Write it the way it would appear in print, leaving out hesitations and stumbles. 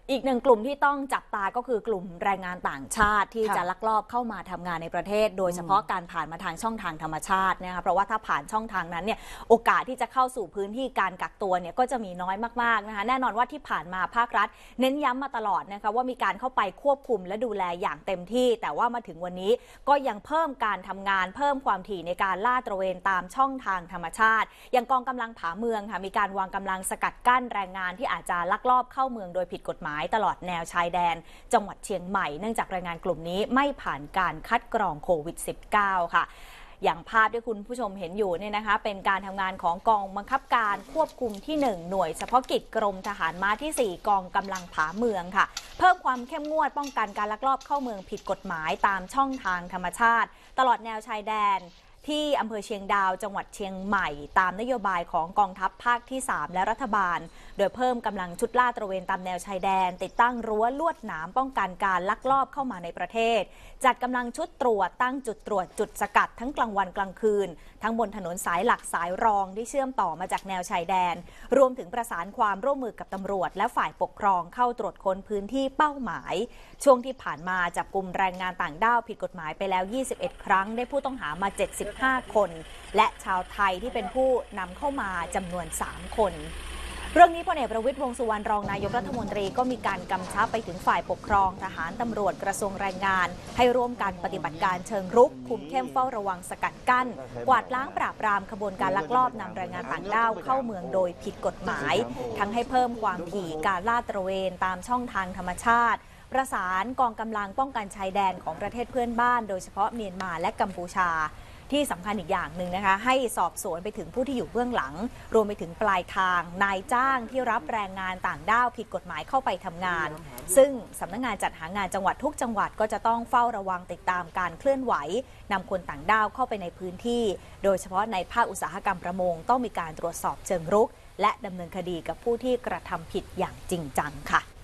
อีกหนึ่งกลุ่มที่ต้องจับตาก็คือกลุ่มแรงงานต่างชาติที่จะลักลอบเข้ามาทำงานในประเทศโดยเฉพาะการผ่านมาทางช่องทางธรรมชาตินะคะเพราะว่าถ้าผ่านช่องทางนั้นเนี่ยโอกาสที่จะเข้าสู่พื้นที่การกักตัวเนี่ยก็จะมีน้อยมากๆนะคะแน่นอนว่าที่ผ่านมาภาครัฐเน้นย้ำมาตลอดนะคะว่ามีการเข้าไปควบคุมและดูแลอย่างเต็มที่แต่ว่ามาถึงวันนี้ก็ยังเพิ่มการทำงานเพิ่มความถี่ในการลาดตระเวนตามช่องทางธรรมชาติอย่างกองกำลังผาเมืองค่ะมีการวางกำลังสกัดกั้นแรงงานที่อาจจะลักลอบเข้าเมืองโดยผิดกฎหมายตลอดแนวชายแดนจังหวัดเชียงใหม่เนื่องจากแรงงานกลุ่มนี้ไม่ผ่านการคัดกรองโควิด -19 ค่ะอย่างภาพที่คุณผู้ชมเห็นอยู่เนี่ยนะคะเป็นการทำงานของกองบังคับการควบคุมที่1หน่วยเฉพาะกิจกรมทหารม้าที่4กองกำลังผาเมืองค่ะเพิ่มความเข้มงวดป้องกันการลักลอบเข้าเมืองผิดกฎหมายตามช่องทางธรรมชาติตลอดแนวชายแดนที่อำเภอเชียงดาวจังหวัดเชียงใหม่ตามนโยบายของกองทัพภาคที่3และรัฐบาลโดยเพิ่มกำลังชุดลาดตระเวนตามแนวชายแดนติดตั้งรั้วลวดหนามป้องกันการลักลอบเข้ามาในประเทศจัดกำลังชุดตรวจตั้งจุดตรวจจุดสกัดทั้งกลางวันกลางคืนทั้งบนถนนสายหลักสายรองที่เชื่อมต่อมาจากแนวชายแดนรวมถึงประสานความร่วมมือกับตำรวจและฝ่ายปกครองเข้าตรวจค้นพื้นที่เป้าหมายช่วงที่ผ่านมาจับกุมแรงงานต่างด้าวผิดกฎหมายไปแล้ว21ครั้งได้ผู้ต้องหามา75คนและชาวไทยที่เป็นผู้นำเข้ามาจำนวน3คนเรื่องนี้พลเอกประวิตร วงษ์สุวรรณรองนายกรัฐมนตรีก็มีการกำชับไปถึงฝ่ายปกครองทหารตำรวจกระทรวงแรงงานให้ร่วมกันปฏิบัติการเชิงรุกคุมเข้มเฝ้าระวังสกัดกั้นกวาดล้างปราบปรามขบวนการลักลอบนำแรงงานต่างด้าวเข้าเมืองโดยผิดกฎหมายทั้งให้เพิ่มความถี่การลาดตระเวนตามช่องทางธรรมชาติประสานกองกำลังป้องกันชายแดนของประเทศเพื่อนบ้านโดยเฉพาะเมียนมาและกัมพูชาที่สำคัญอีกอย่างหนึ่งนะคะให้สอบสวนไปถึงผู้ที่อยู่เบื้องหลังรวมไปถึงปลายทางนายจ้างที่รับแรงงานต่างด้าวผิดกฎหมายเข้าไปทำงานซึ่งสำนักงานจัดหางานจังหวัดทุกจังหวัดก็จะต้องเฝ้าระวังติดตามการเคลื่อนไหวนำคนต่างด้าวเข้าไปในพื้นที่โดยเฉพาะในภาคอุตสาหกรรมประมงต้องมีการตรวจสอบเชิงรุกและดำเนินคดีกับผู้ที่กระทำผิดอย่างจริงจังค่ะ